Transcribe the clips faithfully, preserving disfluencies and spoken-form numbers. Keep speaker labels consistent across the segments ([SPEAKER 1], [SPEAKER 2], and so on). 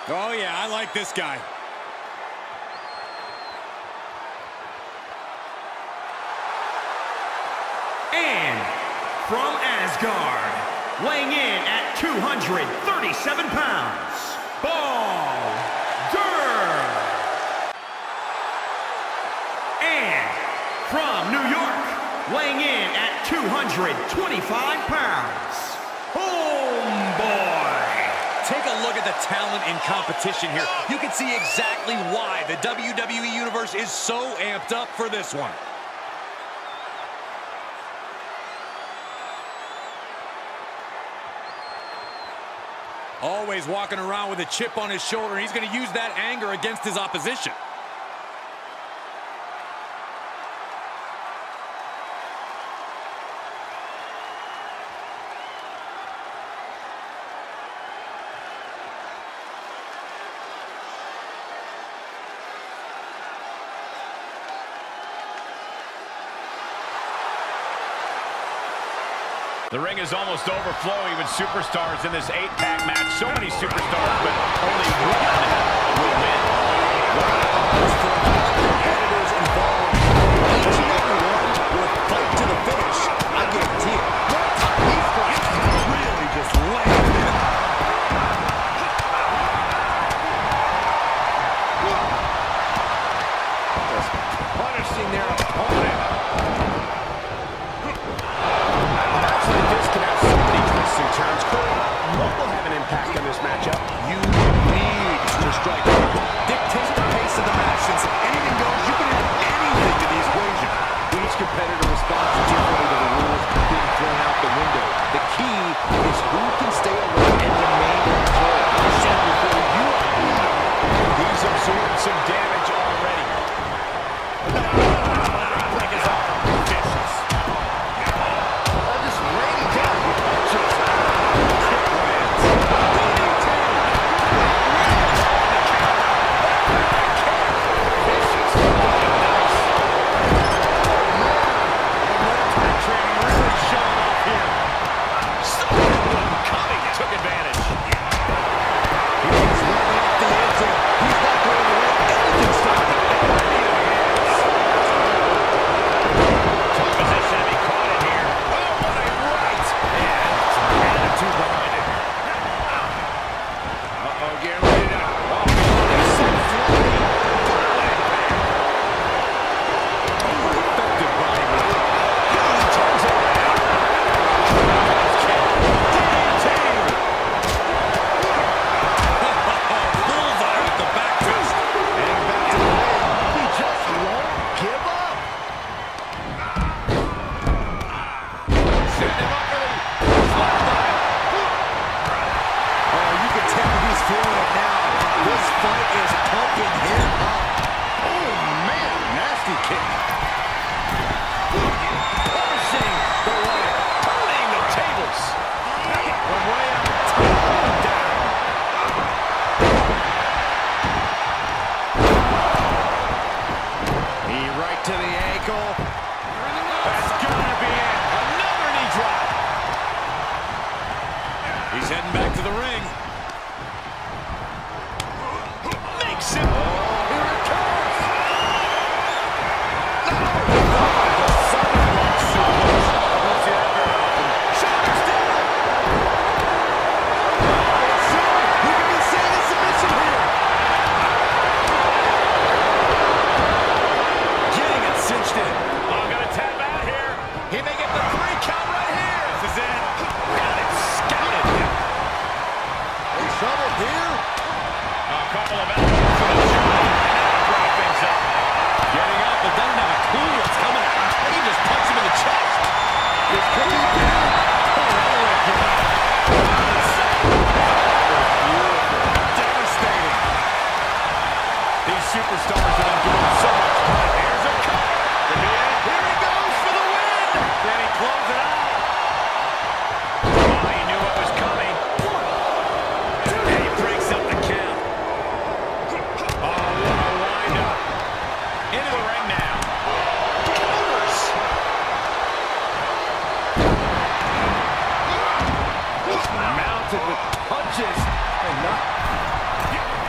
[SPEAKER 1] Oh, yeah, I like this guy.
[SPEAKER 2] And from Asgard, weighing in at two hundred thirty-seven pounds, Baldur. And from New York, weighing in at two hundred twenty-five pounds, Homeboy.
[SPEAKER 1] Take a look at the talent in competition here. You can see exactly why the W W E Universe is so amped up for this one. Always walking around with a chip on his shoulder, and he's going to use that anger against his opposition.
[SPEAKER 3] The ring is almost overflowing with superstars in this eight-pack match. So many superstars, but only one will win.
[SPEAKER 4] Competitors involved. Each and every one will fight to the finish. I guarantee it. He's going to really just laying it.
[SPEAKER 3] Punishing their opponent.
[SPEAKER 4] Turns what will have an impact on this matchup? You need to strike hard. Dictate the pace of the match. Since anything goes, you can have anything to the equation. Each competitor responds differently to the rules being thrown out the window. The key is who can stay alert and remain in control.
[SPEAKER 3] He's absorbed some damage already. Leg is up. Vicious.
[SPEAKER 4] Just raining down.
[SPEAKER 1] Heading back to the ring.
[SPEAKER 3] Makes it. Oh, here it comes.
[SPEAKER 1] Getting it cinched in.
[SPEAKER 3] I'm going to tap out here. He may get the three count right here. This is it. Got it scouted.
[SPEAKER 4] Trouble here.
[SPEAKER 3] A couple of elbows for the shot. Drop things up.
[SPEAKER 1] Getting up, but doesn't have a clue what's coming. He just punched him in the chest.
[SPEAKER 4] This could be bad.
[SPEAKER 3] Devastating. These superstars have been doing so much. Here's a cut. Here he goes for the win. Can he close it out? Oh, he knew what was coming. And he breaks up the count. Oh, what a wind-up. Into the ring now. Counters. Mounted with punches. And not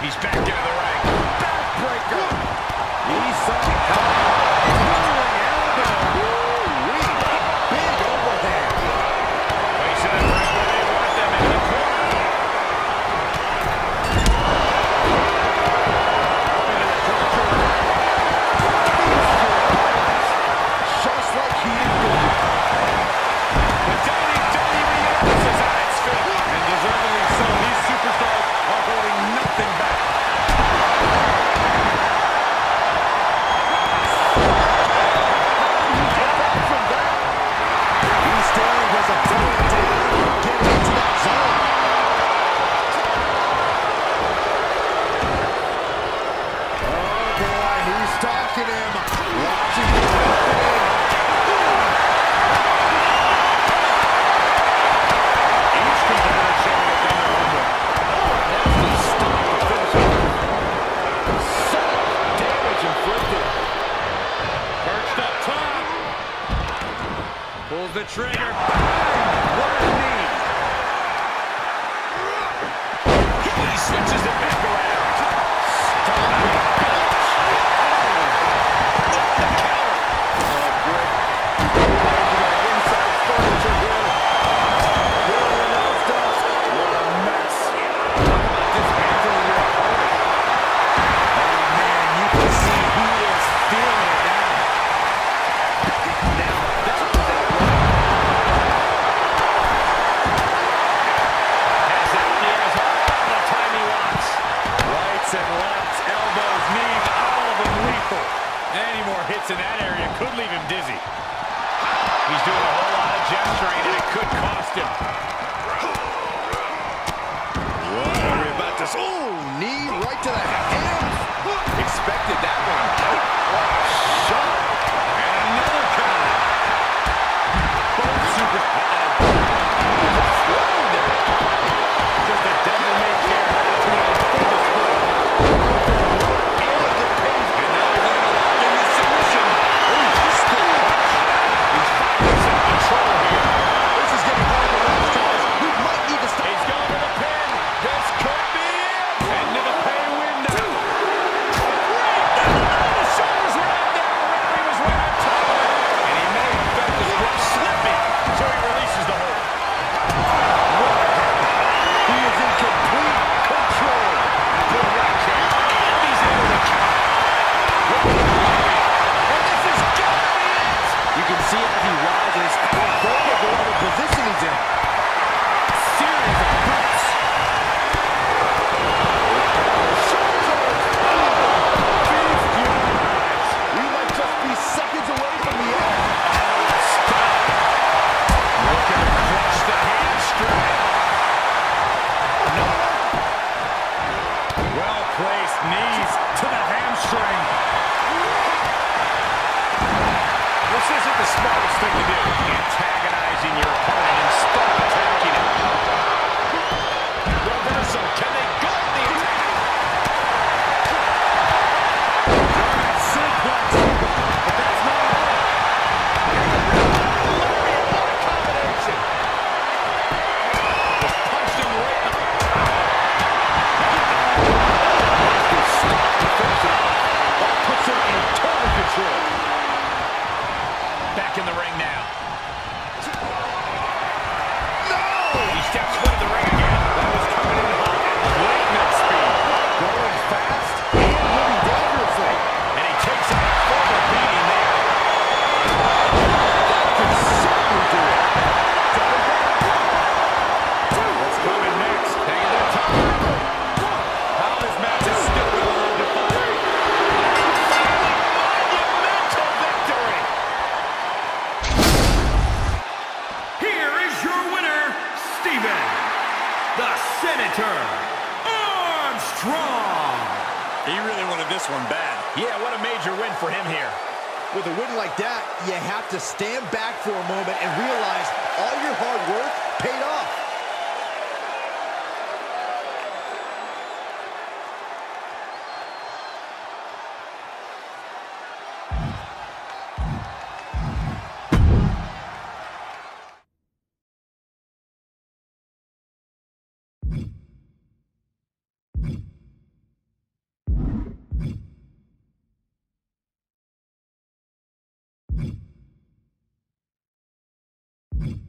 [SPEAKER 3] He's back into the ring.
[SPEAKER 4] Backbreaker. He saw it coming. Rolling elbow. Ooh-wee. Big overhand.
[SPEAKER 3] Placing them right where they want them, in the corner.
[SPEAKER 4] Just like he did.
[SPEAKER 3] The W W E Universe is on its feet. And deservedly so. These superstars are holding nothing back.
[SPEAKER 4] He's staring his opponent down, getting into that zone. Oh boy, he's stalking him. Watching him opening.
[SPEAKER 3] Each competitor showing that they're homework.
[SPEAKER 4] Nasty stop to finish off. Solid damage inflicted.
[SPEAKER 3] Perched up top.
[SPEAKER 1] Pulls the trigger. Bang! What a knee.
[SPEAKER 3] He switches it back around. Stunning.
[SPEAKER 4] Inside furniture here. Everyone else does. What a mess.
[SPEAKER 1] Dismantling your opponent. Oh, man, you can see he is feeling it now. Now, that was that right.
[SPEAKER 3] Has that near his heart all the time he wants.
[SPEAKER 1] Rights and lefts, elbows, knees, all of them lethal. Any more hits in that area could leave him dizzy.
[SPEAKER 3] He's doing a whole lot of gesturing, and it could cost him.
[SPEAKER 4] What are we about to see? Oh, knee right to the hands. Expected that one. What a shot.
[SPEAKER 3] And another count.
[SPEAKER 4] Both super.
[SPEAKER 3] Just a devil-may-care attitude on full display.
[SPEAKER 1] And now he's going to lock in the submission.
[SPEAKER 4] Ooh, still punch.
[SPEAKER 3] He's finding some control here.
[SPEAKER 4] This is getting hard to watch, guys. We might need to stop.
[SPEAKER 3] He's going to the pin. This could be it. Into the pay window. The shoulders right down where he was right on top of it. And he may have felt the grip slipping, so he releases the hold.
[SPEAKER 4] He is in complete control.
[SPEAKER 3] Good right hand. And he's into the count. And this is gonna be it.
[SPEAKER 4] You can see as he rises how vulnerable of a position he's in. Series of boots. We might just be seconds away from the end.
[SPEAKER 3] Looking to crush the hamstring.
[SPEAKER 1] Well-placed knees to the hamstring.
[SPEAKER 3] This isn't the smartest thing to do. Antagonizing your opponent instead of attacking him. Reversal. Can they guard the attack?
[SPEAKER 1] Suplex. But that's not all.
[SPEAKER 3] What a combination. Just punched him right in the...
[SPEAKER 4] Good stop to finish it off. That puts him in total control.
[SPEAKER 3] Back in the ring now.
[SPEAKER 4] No!
[SPEAKER 3] He steps foot in the ring again. That was coming in hot at lightning speed.
[SPEAKER 4] Going fast and moving dangerously.
[SPEAKER 3] And he takes a further beating there.
[SPEAKER 4] That could certainly do it.
[SPEAKER 3] What's coming next? Taking the top.
[SPEAKER 1] How this match is still going undefined.
[SPEAKER 3] Monumental victory.
[SPEAKER 2] Here is your winner, Steven, the Senator Armstrong.
[SPEAKER 1] He really wanted this one bad.
[SPEAKER 3] Yeah, what a major win for him here.
[SPEAKER 4] With a win like that, you have to stand back for a moment and realize all your hard work paid off.
[SPEAKER 3] Bye.